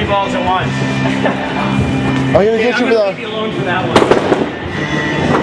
balls at once. I'm gonna get you for that. I'm gonna leave you alone for that one.